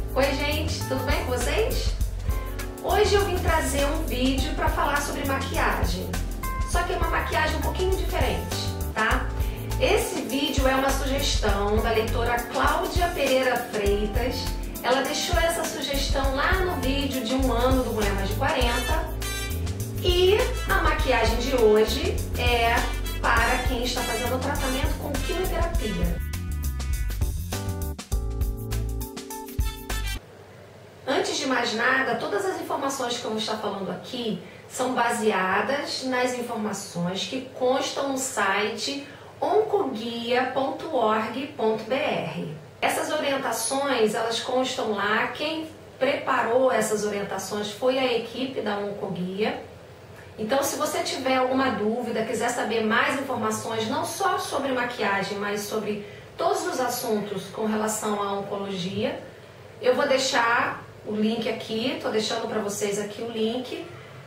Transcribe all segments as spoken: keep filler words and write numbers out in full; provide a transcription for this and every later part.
Oi gente, tudo bem com vocês? Hoje eu vim trazer um vídeo para falar sobre maquiagem, só que é uma maquiagem um pouquinho diferente, tá? Esse vídeo é uma sugestão da leitora Cláudia Pereira Freitas. Ela deixou essa sugestão lá no vídeo de um ano do Mulher Mais de quarenta. E a maquiagem de hoje é para quem está fazendo o tratamento com quimioterapia. Antes de mais nada, todas as informações que eu vou estar falando aqui são baseadas nas informações que constam no site oncoguia ponto org ponto br. Essas orientações, elas constam lá. Quem preparou essas orientações foi a equipe da Oncoguia. Então, se você tiver alguma dúvida, quiser saber mais informações, não só sobre maquiagem, mas sobre todos os assuntos com relação à oncologia, eu vou deixar o link aqui, estou deixando para vocês aqui o link.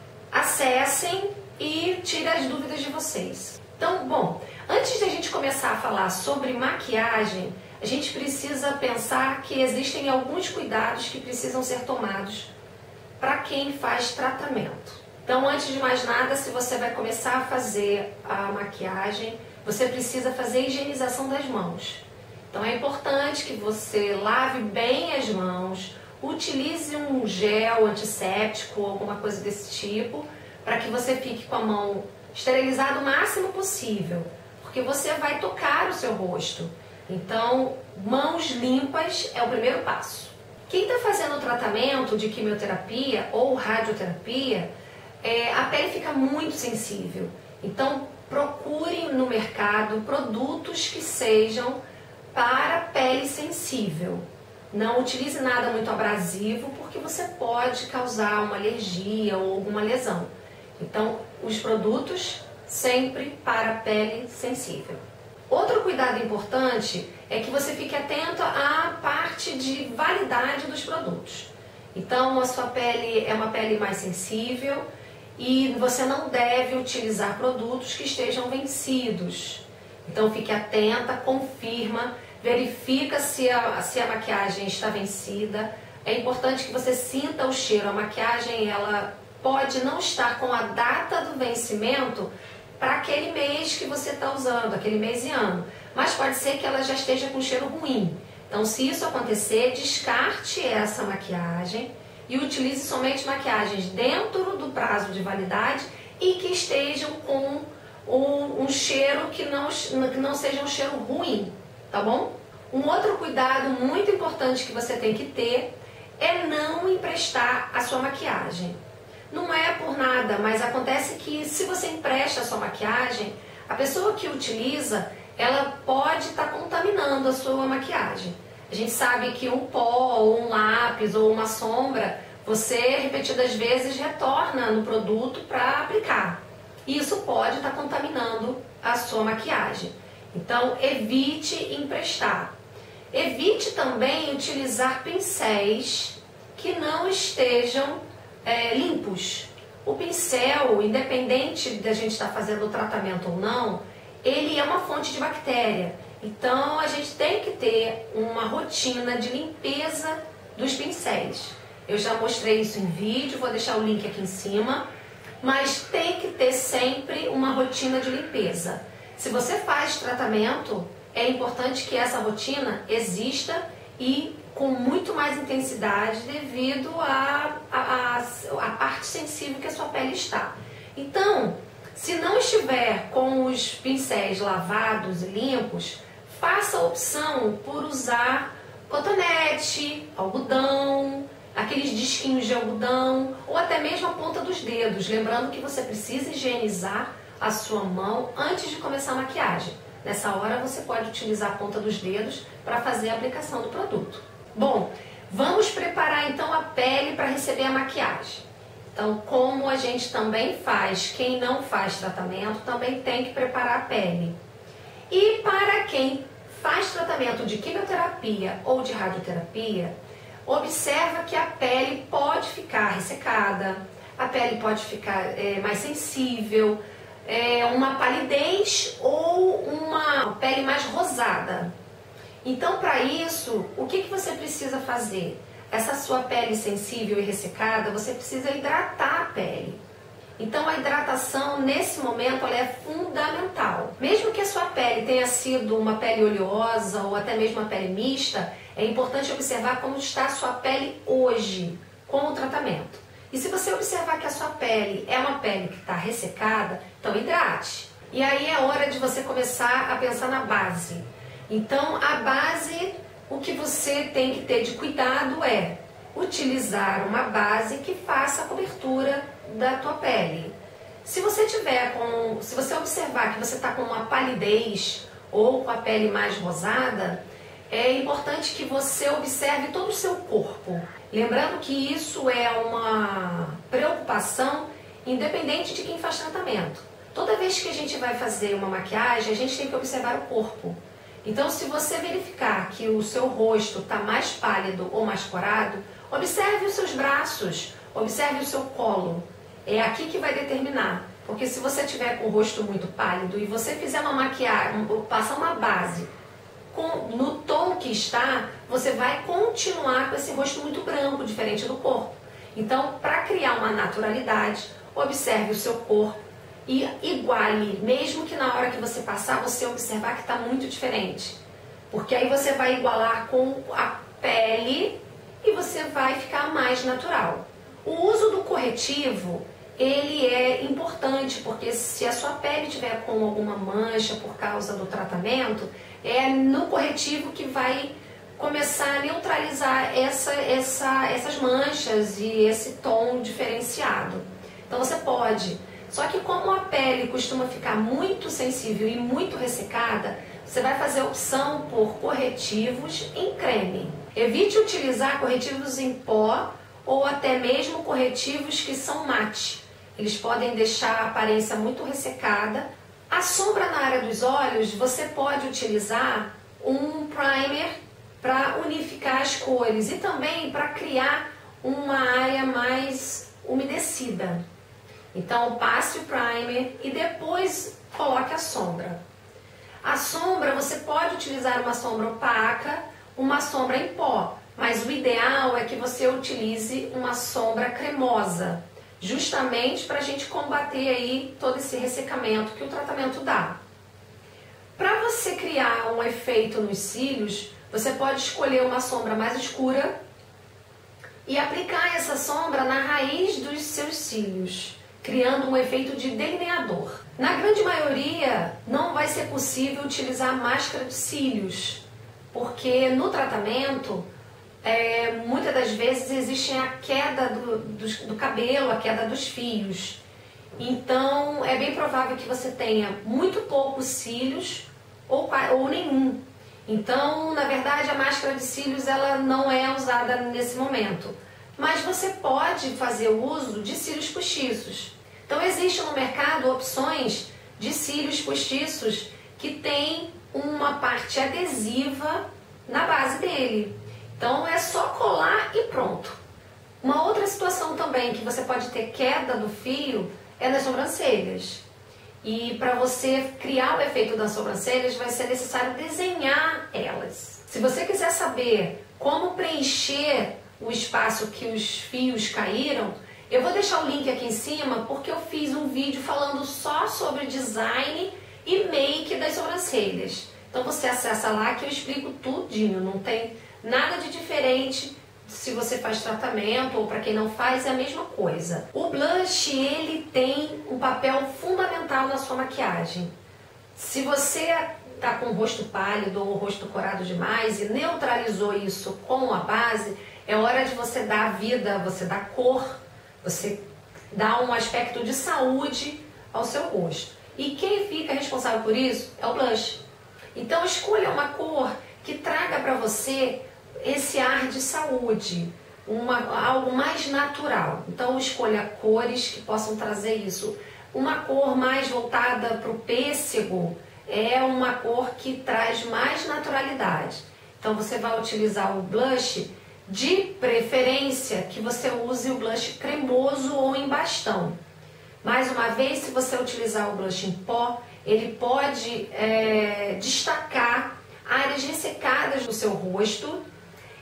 Acessem e tirem as dúvidas de vocês. Então, bom, antes de a gente começar a falar sobre maquiagem, a gente precisa pensar que existem alguns cuidados que precisam ser tomados para quem faz tratamento. Então, antes de mais nada, se você vai começar a fazer a maquiagem, você precisa fazer a higienização das mãos. Então, é importante que você lave bem as mãos, utilize um gel antisséptico, alguma coisa desse tipo, para que você fique com a mão esterilizada o máximo possível, porque você vai tocar o seu rosto. Então, mãos limpas é o primeiro passo. Quem está fazendo o tratamento de quimioterapia ou radioterapia, é, a pele fica muito sensível. Então, procure no mercado produtos que sejam para pele sensível. Não utilize nada muito abrasivo, porque você pode causar uma alergia ou alguma lesão. Então, os produtos sempre para pele sensível. Outro cuidado importante é que você fique atento à parte de validade dos produtos. Então, a sua pele é uma pele mais sensível e você não deve utilizar produtos que estejam vencidos. Então, fique atenta, confirma, verifica se a, se a maquiagem está vencida. É importante que você sinta o cheiro. A maquiagem, ela pode não estar com a data do vencimento para aquele mês que você está usando, aquele mês e ano. Mas pode ser que ela já esteja com cheiro ruim. Então, se isso acontecer, descarte essa maquiagem e utilize somente maquiagens dentro do prazo de validade e que estejam com um, um cheiro que não, que não seja um cheiro ruim, tá bom? Um outro cuidado muito importante que você tem que ter é não emprestar a sua maquiagem. Não é por nada, mas acontece que se você empresta a sua maquiagem, a pessoa que utiliza, ela pode estar contaminando a sua maquiagem. A gente sabe que um pó, ou um lápis, ou uma sombra, você repetidas vezes retorna no produto para aplicar. Isso pode estar contaminando a sua maquiagem. Então, evite emprestar. Evite também utilizar pincéis que não estejam É, limpos. O pincel, independente da gente estar fazendo o tratamento ou não, ele é uma fonte de bactéria. Então a gente tem que ter uma rotina de limpeza dos pincéis. Eu já mostrei isso em vídeo, vou deixar o link aqui em cima, mas tem que ter sempre uma rotina de limpeza. Se você faz tratamento, é importante que essa rotina exista e com muito mais intensidade devido à a, a, a parte sensível que a sua pele está. Então, se não estiver com os pincéis lavados e limpos, faça a opção por usar cotonete, algodão, aqueles disquinhos de algodão ou até mesmo a ponta dos dedos. Lembrando que você precisa higienizar a sua mão antes de começar a maquiagem. Nessa hora você pode utilizar a ponta dos dedos para fazer a aplicação do produto. Bom, vamos preparar então a pele para receber a maquiagem. Então, como a gente também faz, quem não faz tratamento também tem que preparar a pele. E para quem faz tratamento de quimioterapia ou de radioterapia, observa que a pele pode ficar ressecada, a pele pode ficar é, mais sensível, é, uma palidez ou uma pele mais rosada. Então, para isso, o que, que você precisa fazer? essa sua pele sensível e ressecada, você precisa hidratar a pele. Então a hidratação nesse momento ela é fundamental. Mesmo que a sua pele tenha sido uma pele oleosa ou até mesmo uma pele mista, é importante observar como está a sua pele hoje com o tratamento. E se você observar que a sua pele é uma pele que está ressecada, então hidrate. E aí é hora de você começar a pensar na base. Então a base, o que você tem que ter de cuidado é utilizar uma base que faça a cobertura da tua pele. Se você tiver com, se você observar que você está com uma palidez ou com a pele mais rosada, é importante que você observe todo o seu corpo. Lembrando que isso é uma preocupação independente de quem faz tratamento. Toda vez que a gente vai fazer uma maquiagem, a gente tem que observar o corpo. Então, se você verificar que o seu rosto está mais pálido ou mais corado, observe os seus braços, observe o seu colo. É aqui que vai determinar. Porque se você tiver com o rosto muito pálido e você fizer uma maquiagem, passar uma base com, no tom que está, você vai continuar com esse rosto muito branco, diferente do corpo. Então, para criar uma naturalidade, observe o seu corpo e iguale, mesmo que na hora que você passar, você observar que está muito diferente. Porque aí você vai igualar com a pele e você vai ficar mais natural. O uso do corretivo, ele é importante, porque se a sua pele tiver com alguma mancha por causa do tratamento, é no corretivo que vai começar a neutralizar essa, essa, essas manchas e esse tom diferenciado. Então você pode, só que como a pele costuma ficar muito sensível e muito ressecada, você vai fazer a opção por corretivos em creme. Evite utilizar corretivos em pó ou até mesmo corretivos que são mate. Eles podem deixar a aparência muito ressecada. A sombra na área dos olhos, você pode utilizar um primer para unificar as cores e também para criar uma área mais umedecida. Então passe o primer e depois coloque a sombra. A sombra, você pode utilizar uma sombra opaca, uma sombra em pó, mas o ideal é que você utilize uma sombra cremosa, justamente para a gente combater aí todo esse ressecamento que o tratamento dá. Para você criar um efeito nos cílios, você pode escolher uma sombra mais escura e aplicar essa sombra na raiz dos seus cílios, criando um efeito de delineador. Na grande maioria, não vai ser possível utilizar máscara de cílios, porque no tratamento, é, muitas das vezes existe a queda do, do, do cabelo, a queda dos fios. Então, é bem provável que você tenha muito poucos cílios ou, ou nenhum. Então, na verdade, a máscara de cílios ela não é usada nesse momento. Mas você pode fazer uso de cílios postiços. Então, existe no mercado opções de cílios postiços que tem uma parte adesiva na base dele. Então, é só colar e pronto. Uma outra situação também que você pode ter queda do fio é nas sobrancelhas. E para você criar o efeito das sobrancelhas, vai ser necessário desenhar elas. Se você quiser saber como preencher o espaço que os fios caíram, eu vou deixar o link aqui em cima, porque eu fiz um vídeo falando só sobre design e make das sobrancelhas. Então você acessa lá que eu explico tudinho, não tem nada de diferente se você faz tratamento ou para quem não faz, é a mesma coisa. O blush, ele tem um papel fundamental na sua maquiagem. Se você está com o rosto pálido ou o rosto corado demais e neutralizou isso com a base, é hora de você dar vida, você dar cor, você dar um aspecto de saúde ao seu rosto. E quem fica responsável por isso é o blush. Então escolha uma cor que traga para você esse ar de saúde, uma, algo mais natural. Então escolha cores que possam trazer isso. Uma cor mais voltada para o pêssego é uma cor que traz mais naturalidade. Então você vai utilizar o blush, de preferência que você use o blush cremoso ou em bastão. Mais uma vez, se você utilizar o blush em pó, ele pode é, destacar áreas ressecadas do seu rosto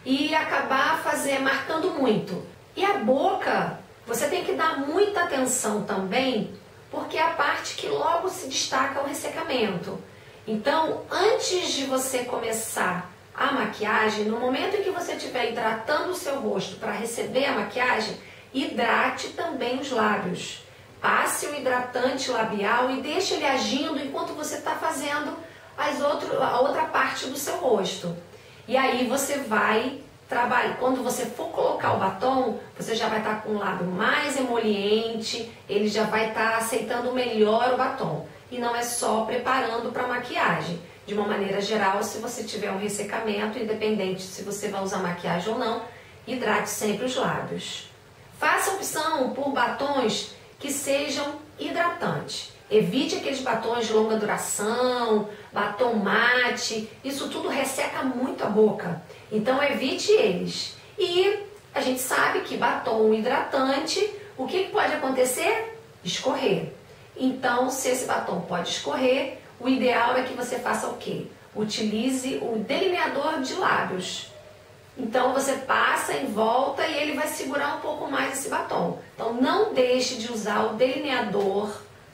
e acabar fazer, marcando muito. E a boca, você tem que dar muita atenção também, porque é a parte que logo se destaca o ressecamento. Então, antes de você começar a maquiagem, no momento em que você estiver hidratando o seu rosto para receber a maquiagem, hidrate também os lábios. Passe o hidratante labial e deixe ele agindo enquanto você está fazendo as outro, a outra parte do seu rosto. E aí você vai trabalhar. Quando você for colocar o batom, você já vai estar com o lábio mais emoliente, ele já vai estar aceitando melhor o batom. E não é só preparando para a maquiagem. De uma maneira geral, se você tiver um ressecamento, independente se você vai usar maquiagem ou não, hidrate sempre os lábios. Faça opção por batons que sejam hidratantes. Evite aqueles batons de longa duração, batom mate, isso tudo resseca muito a boca. Então evite eles. E a gente sabe que batom hidratante, o que pode acontecer? Escorrer. Então, se esse batom pode escorrer, o ideal é que você faça o quê? Utilize o delineador de lábios. Então você passa em volta e ele vai segurar um pouco mais esse batom. Então não deixe de usar o delineador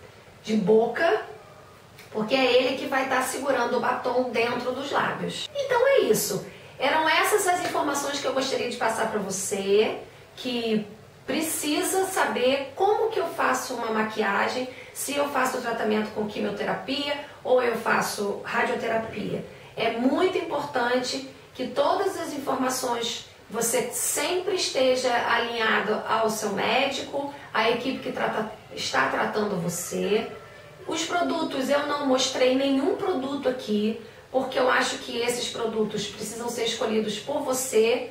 de boca, porque é ele que vai estar segurando o batom dentro dos lábios. Então é isso. Eram essas as informações que eu gostaria de passar para você, que precisa saber como que eu faço uma maquiagem, se eu faço o tratamento com quimioterapia ou eu faço radioterapia. É muito importante que todas as informações você sempre esteja alinhado ao seu médico, à equipe que trata, está tratando você. Os produtos, eu não mostrei nenhum produto aqui, porque eu acho que esses produtos precisam ser escolhidos por você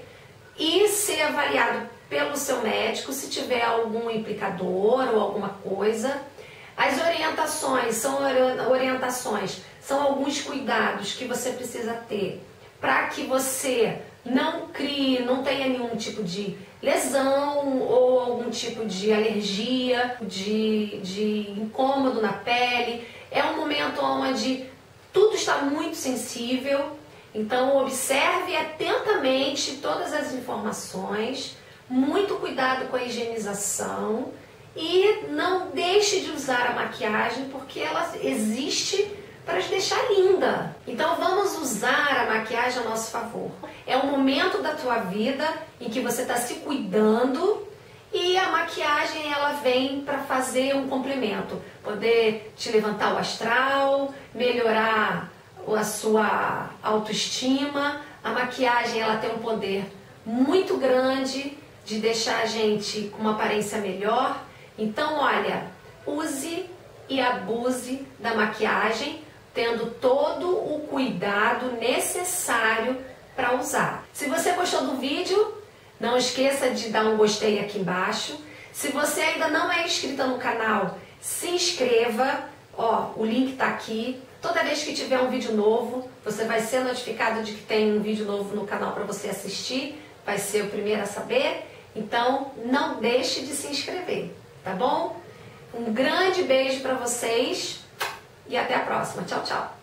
e ser avaliado pelo seu médico, se tiver algum implicador ou alguma coisa. As orientações são orientações, são alguns cuidados que você precisa ter para que você não crie, não tenha nenhum tipo de lesão ou algum tipo de alergia, de, de incômodo na pele. É um momento onde tudo está muito sensível, então observe atentamente todas as informações, muito cuidado com a higienização e não deixe de usar a maquiagem porque ela existe para te deixar linda. Então vamos usar a maquiagem a nosso favor. É um momento da tua vida em que você está se cuidando e a maquiagem ela vem para fazer um complemento, poder te levantar o astral, melhorar a sua autoestima. A maquiagem ela tem um poder muito grande de deixar a gente com uma aparência melhor. Então olha, use e abuse da maquiagem, tendo todo o cuidado necessário para usar. Se você gostou do vídeo, não esqueça de dar um gostei aqui embaixo. Se você ainda não é inscrita no canal, se inscreva. Ó, o link está aqui. Toda vez que tiver um vídeo novo, você vai ser notificado de que tem um vídeo novo no canal para você assistir. Vai ser o primeiro a saber. Então, não deixe de se inscrever, tá bom? Um grande beijo para vocês. E até a próxima. Tchau, tchau.